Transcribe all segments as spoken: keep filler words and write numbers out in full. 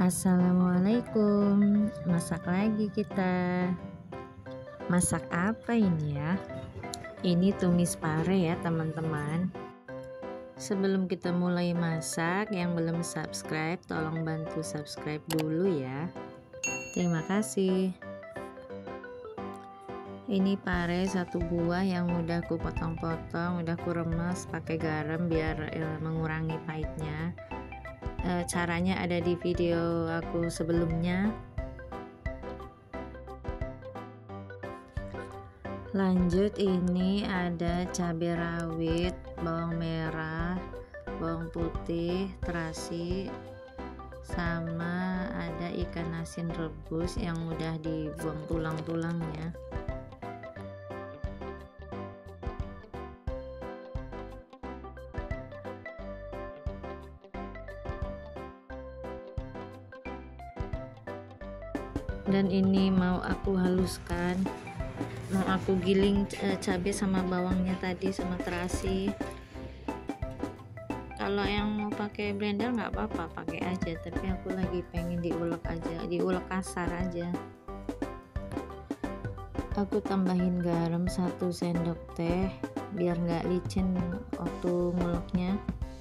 Assalamualaikum, masak lagi kita. Masak apa ini ya? Ini tumis pare ya teman-teman. Sebelum kita mulai masak, yang belum subscribe tolong bantu subscribe dulu ya. Terima kasih. Ini pare satu buah yang udah aku potong-potong, udah aku remes pakai garam biar eh, mengurangi pahitnya. E, caranya ada di video aku sebelumnya. Lanjut, ini ada cabai rawit, bawang merah, bawang putih, terasi, sama ada ikan asin rebus yang udah dibuang tulang-tulangnya. Dan ini mau aku haluskan, mau aku giling e, cabai sama bawangnya tadi sama terasi. Kalau yang mau pakai blender nggak apa-apa, pakai aja, tapi aku lagi pengen diulek aja, diulek kasar aja. Aku tambahin garam satu sendok teh biar nggak licin waktu nguleknya.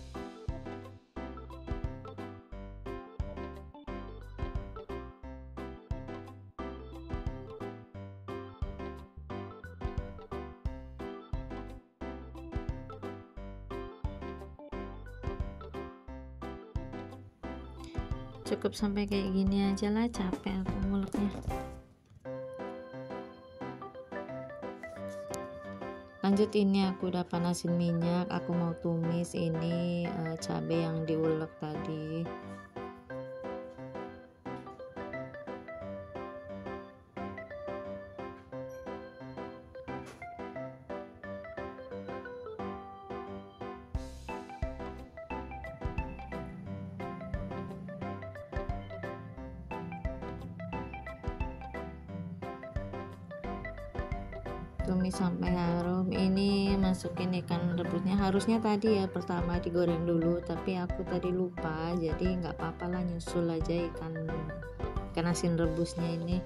Cukup sampai kayak gini aja lah, capek aku nguleknya. Lanjut, ini aku udah panasin minyak, aku mau tumis ini e, cabai yang diulek tadi. Tumis sampai harum. Ini masukin ikan rebusnya, harusnya tadi ya pertama digoreng dulu, tapi aku tadi lupa, jadi nggak apa-apa lah, nyusul aja ikan ikan asin rebusnya ini.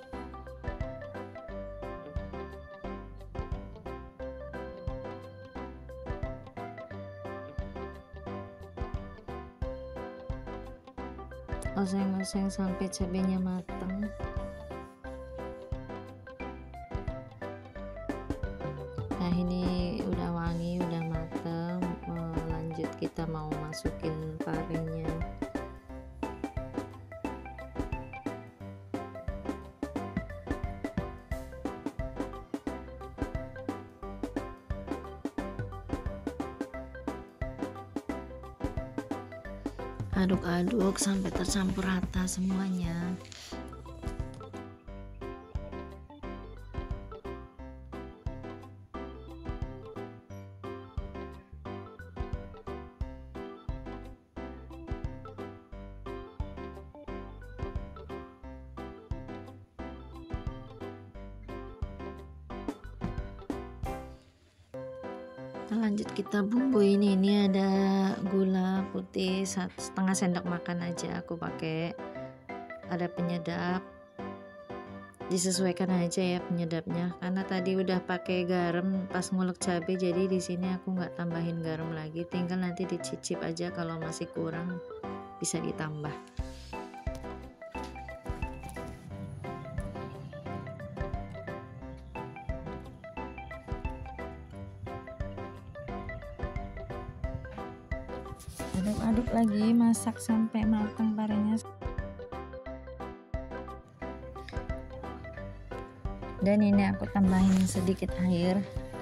Oseng-oseng sampai cabenya mateng. Nah, ini udah wangi, udah mateng. Oh, lanjut kita mau masukin parenya. Aduk-aduk sampai tercampur rata semuanya. Lanjut kita bumbuin. Ini ada gula putih satu setengah sendok makan aja aku pakai, ada penyedap, disesuaikan aja ya penyedapnya, karena tadi udah pakai garam pas ngulek cabai, jadi di sini aku nggak tambahin garam lagi, tinggal nanti dicicip aja, kalau masih kurang bisa ditambah. Aduk-aduk lagi, masak sampai matang parenya. Dan ini aku tambahin sedikit air.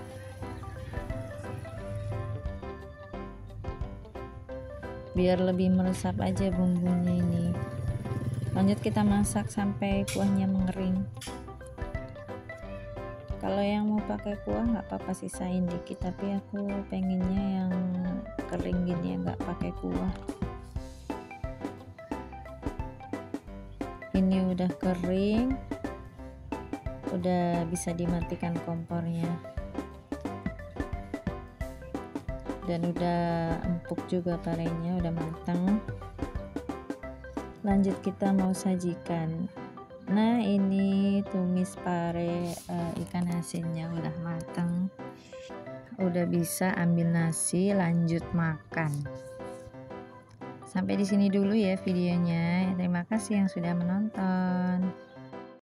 Biar lebih meresap aja bumbunya ini. Lanjut kita masak sampai kuahnya mengering. Kalau yang mau pakai kuah nggak apa-apa, sisain dikit, tapi aku pengennya yang kering gini ya, nggak pakai kuah. Ini udah kering, udah bisa dimatikan kompornya, dan udah empuk juga parenya, udah matang. lanjut kita mau sajikan. Nah, ini tumis pare uh, ikan asinnya udah matang, udah bisa ambil nasi, lanjut makan. Sampai di sini dulu ya videonya. Terima kasih yang sudah menonton.